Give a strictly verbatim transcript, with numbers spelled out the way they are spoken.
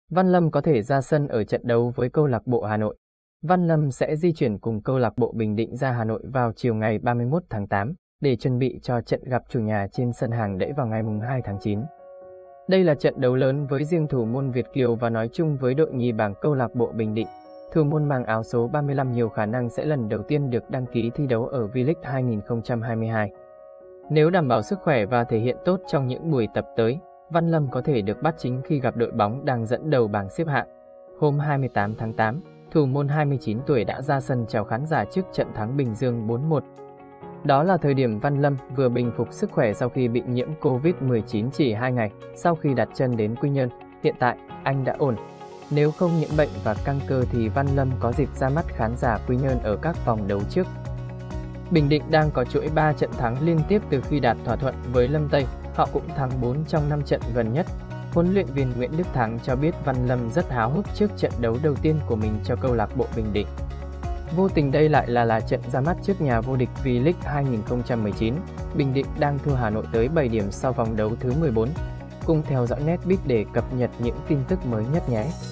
Văn Lâm có thể ra sân ở trận đấu với câu lạc bộ Hà Nội. Văn Lâm sẽ di chuyển cùng câu lạc bộ Bình Định ra Hà Nội vào chiều ngày ba mươi mốt tháng tám để chuẩn bị cho trận gặp chủ nhà trên sân Hàng Đẫy vào ngày hai tháng chín. Đây là trận đấu lớn với riêng thủ môn Việt kiều và nói chung với đội nhì bảng câu lạc bộ Bình Định. Thủ môn mang áo số ba mươi lăm nhiều khả năng sẽ lần đầu tiên được đăng ký thi đấu ở V-League hai nghìn không trăm hai mươi hai. Nếu đảm bảo sức khỏe và thể hiện tốt trong những buổi tập tới, Văn Lâm có thể được bắt chính khi gặp đội bóng đang dẫn đầu bảng xếp hạng. Hôm hai mươi tám tháng tám, thủ môn hai mươi chín tuổi đã ra sân chào khán giả trước trận thắng Bình Dương bốn một. Đó là thời điểm Văn Lâm vừa bình phục sức khỏe sau khi bị nhiễm Covid mười chín chỉ hai ngày sau khi đặt chân đến Quy Nhơn. Hiện tại, anh đã ổn. Nếu không nhiễm bệnh và căng cơ thì Văn Lâm có dịp ra mắt khán giả Quy Nhơn ở các vòng đấu trước. Bình Định đang có chuỗi ba trận thắng liên tiếp từ khi đạt thỏa thuận với Lâm Tây. Họ cũng thắng bốn trong năm trận gần nhất. Huấn luyện viên Nguyễn Đức Thắng cho biết Văn Lâm rất háo hức trước trận đấu đầu tiên của mình cho câu lạc bộ Bình Định. Vô tình đây lại là là trận ra mắt trước nhà vô địch V-League hai nghìn không trăm mười chín. Bình Định đang thua Hà Nội tới bảy điểm sau vòng đấu thứ mười bốn. Cùng theo dõi Netbeat để cập nhật những tin tức mới nhất nhé!